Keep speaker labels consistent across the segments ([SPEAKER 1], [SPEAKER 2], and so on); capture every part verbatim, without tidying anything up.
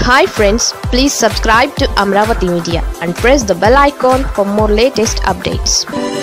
[SPEAKER 1] Hi friends, please subscribe to Amravati Media and press the bell icon for more latest updates.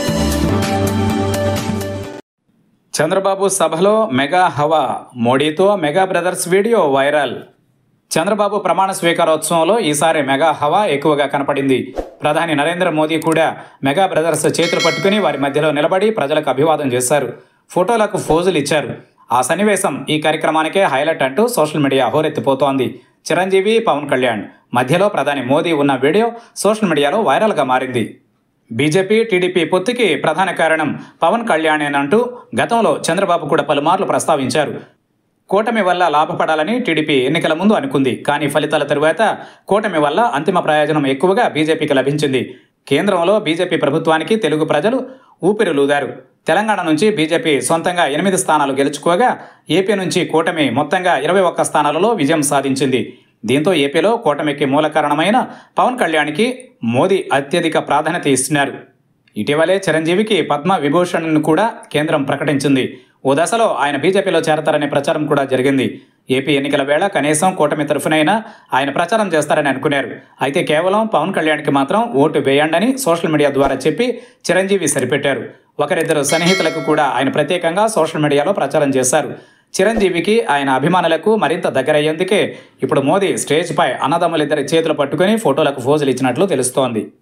[SPEAKER 2] Chandrababu సభలో mega హవా, మోడీతో mega brothers video viral. Chandrababu ప్రమాణ స్వీకారోత్సవంలో ఈసారి mega హవా ఎక్కువగా కనపడింది. ప్రధాని నరేంద్ర మోదీ కూడా మెగా బ్రదర్స్ చేతులు పట్టుకుని వారి మధ్యలో నిలబడి ప్రజలకు అభివాదం చేశారు. ఫోటోలకు ఫోజులు ఇచ్చారు. ఆ సన్నివేశం ఈ కార్యక్రమానికే హైలైట్ అంటూ సోషల్ మీడియా హోరెత్తిపోతోంది. చిరంజీవి, పవన్ కళ్యాణ్ మధ్యలో ప్రధాని మోదీ ఉన్న వీడియో సోషల్ మీడియాలో వైరల్గా మారింది. బీజేపీ టీడీపీ పొత్తుకి ప్రధాన కారణం పవన్ కళ్యాణేనంటూ గతంలో చంద్రబాబు కూడా పలుమార్లు ప్రస్తావించారు. కూటమి వల్ల లాభపడాలని టీడీపీ ఎన్నికల ముందు అనుకుంది. కానీ ఫలితాల తరువాత కూటమి వల్ల అంతిమ ప్రయోజనం ఎక్కువగా బీజేపీకి లభించింది. కేంద్రంలో బీజేపీ ప్రభుత్వానికి తెలుగు ప్రజలు ఊపిరులూదారు. తెలంగాణ నుంచి బీజేపీ సొంతంగా ఎనిమిది స్థానాలు గెలుచుకోగా ఏపీ నుంచి కూటమి మొత్తంగా ఇరవై ఒక్క స్థానాలలో విజయం సాధించింది. దీంతో ఏపీలో కూటమికి మూల కారణమైన పవన్ కళ్యాణ్కి మోదీ అత్యధిక ప్రాధాన్యత ఇస్తున్నారు. ఇటీవలే చిరంజీవికి పద్మ విభూషణ్ను కూడా కేంద్రం ప్రకటించింది. ఓ దశలో ఆయన బీజేపీలో చేరతారనే ప్రచారం కూడా జరిగింది. ఏపీ ఎన్నికల వేళ కనీసం కూటమి తరఫునైనా ఆయన ప్రచారం చేస్తారని అనుకున్నారు. అయితే కేవలం పవన్ కళ్యాణ్కి మాత్రం ఓటు వేయండని సోషల్ మీడియా ద్వారా చెప్పి చిరంజీవి సరిపెట్టారు. ఒకరిద్దరు సన్నిహితులకు కూడా ఆయన ప్రత్యేకంగా సోషల్ మీడియాలో ప్రచారం చేశారు. చిరంజీవికి ఆయన అభిమానులకు మరింత దగ్గరయ్యేందుకే ఇప్పుడు మోదీ స్టేజ్పై అన్నదమ్ములిద్దరి చేతులు పట్టుకుని ఫోటోలకు ఫోజులు ఇచ్చినట్లు తెలుస్తోంది.